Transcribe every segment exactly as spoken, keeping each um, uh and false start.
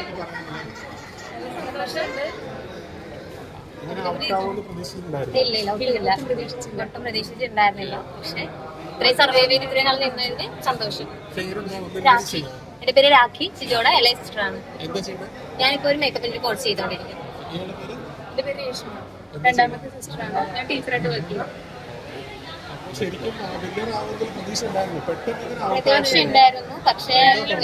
ഇല്ല ഒട്ടുമില്ല ഒട്ടും പ്രതീക്ഷിച്ചിട്ടുണ്ടായിരുന്നില്ല. പക്ഷെ ഇത്രയും സർവൈവ് ചെയ്ത് ഇത്രയും നാൾ നിന്നതിന് സന്തോഷം. രാഖി, എന്റെ പേര് രാഖി സിജോയുടെ ഇളയ സിസ്റ്റർ ആണ്. ഞാനിപ്പോ ഒരു മേക്കപ്പിന്റെ കോഴ്സ് ചെയ്തോണ്ടിരിക്കുന്നു. എന്റെ പേര് രേഷ്മ, രണ്ടാമത്തെ സിസ്റ്റർ ആണ്. ഞാൻ ടീച്ചറായിട്ട് വർക്ക് ചെയ്യും. പ്രതീക്ഷ ഉണ്ടായിരുന്നു, പക്ഷേ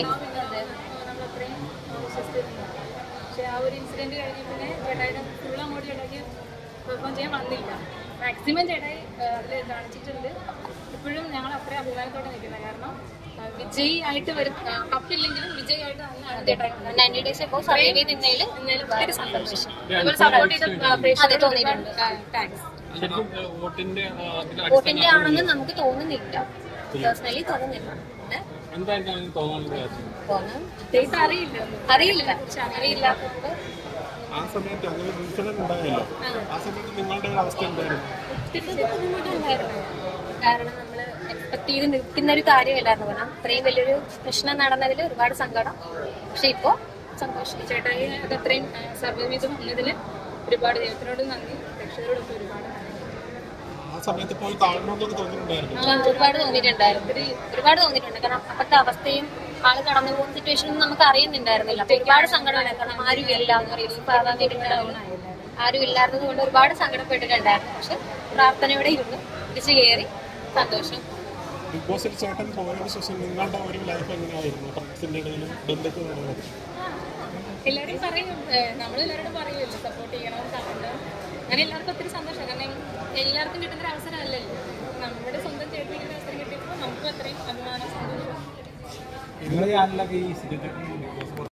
പക്ഷെ ആ ഒരു ഇൻസിഡന്റ് കഴിഞ്ഞ പിന്നെ ചേട്ടായിയുടെ ഫുൾ അങ്ങോട്ട് ചേട്ടാക്കി പെർഫോം ചെയ്യാൻ വന്നില്ല. മാക്സിമം ചേട്ടായി അതിൽ കാണിച്ചിട്ടുണ്ട്. ഇപ്പോഴും ഞങ്ങൾ അത്രയും അഭിമാനത്തോടെ നിൽക്കുന്നത്. കാരണം വിജയ് ആയിട്ട് വരും, കപ്പില്ലെങ്കിലും വിജയ് ആയിട്ട് നയൻറ്റി ഡേയ്സ് ഇപ്പോൾ സർവൈവ് ചെയ്ത് നിന്നതിൽ ഒത്തിരി സന്തോഷം. സപ്പോർട്ട് ചെയ്ത തോന്നിയിട്ടുണ്ട്. താങ്ക്സ്. വോട്ടിന്റെ ആണെന്ന് നമുക്ക് തോന്നുന്നില്ല, പേഴ്സണലി തോന്നുന്നില്ല. അറിയില്ല അറിയില്ല അറിയില്ലാത്തതുകൊണ്ട് ആ സമയത്ത് അങ്ങനെ ഇൻസിഡന്റ് ഉണ്ടായല്ലോ, ആ സമയത്ത് നിങ്ങളുടെ അവസ്ഥ എന്തായിരുന്നു? ബുദ്ധിമുട്ടുണ്ടായിരുന്നു. കാരണം നമ്മൾ എക്സ്പെക്ട് ചെയ്ത് നിൽക്കുന്ന ഒരു കാര്യമല്ലായിരുന്നു. കാരണം അത്രയും വലിയൊരു പ്രശ്നം നടന്നതിൽ ഒരുപാട് സങ്കടം. പക്ഷെ ഇപ്പോ സന്തോഷം. ചേട്ടായി അത് അത്രയും സർവൈവ് ചെയ്ത് വന്നതിന് ഒരുപാട് ദൈവത്തിനോട് നന്ദി, രക്ഷകരോടൊക്കെ ഒരുപാട് നന്ദി. ആ സമയത്ത് പോയി കാണണമെന്നൊക്കെ തോന്നിയിട്ടുണ്ടായിരുന്നു? ഒരുപാട് തോന്നിയിട്ടുണ്ടായിരുന്നു ഒരുപാട് തോന്നിയിട്ടുണ്ട്. കാരണം അപ്പോഴത്തെ അവസ്ഥയും ആള് കടന്നു പോകുന്ന സിറ്റുവേഷനും നമുക്ക് അറിയുന്നുണ്ടായിരുന്നില്ല. അപ്പൊ ഒരുപാട് സങ്കടമുണ്ടായിരുന്നു. കാരണം ആരും ഇല്ല എന്ന് പറയുന്നത് ആരും ഇല്ലാത്തത് കൊണ്ട് ഒരുപാട് സങ്കടപ്പെട്ടിട്ടുണ്ടായിരുന്നു. പക്ഷെ പ്രാർത്ഥനയോടെ ഇരുന്നു തിരിച്ചു കയറി. സന്തോഷം. ബിഗ് ബോസിൽ ചേട്ടൻ പോയതിനു ശേഷം നിങ്ങളുടെ ഒരു ലൈഫ് എങ്ങനെയായിരുന്നു? ഫ്രണ്ട്സിന്റെ ഇടയിലും ബന്ധുക്കളുടെ എല്ലാവരും പറയും, നമ്മളെല്ലാവരോടും പറയുമല്ലോ സപ്പോർട്ട് ചെയ്യണം, കാണണം. അങ്ങനെ എല്ലാവർക്കും ഒത്തിരി സന്തോഷം. കാരണം എല്ലാവർക്കും കിട്ടുന്നൊരു അവസരമല്ലല്ലോ. നമ്മുടെ സ്വന്തം ചേട്ടനിങ്ങനെ അവസരം കിട്ടിയപ്പോൾ നമുക്കും അത്രയും അഭിമാനം, സന്തോഷം.